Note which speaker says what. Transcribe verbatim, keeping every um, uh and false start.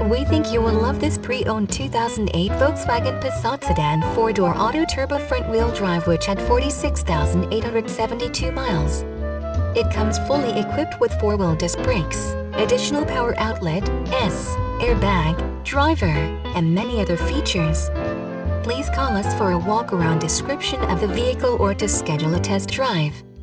Speaker 1: We think you will love this pre-owned two thousand eight Volkswagen Passat Sedan four-door auto-turbo front-wheel drive which had forty-six thousand eight hundred seventy-two miles. It comes fully equipped with four-wheel disc brakes, additional power outlet, S, airbag, driver, and many other features. Please call us for a walk-around description of the vehicle or to schedule a test drive.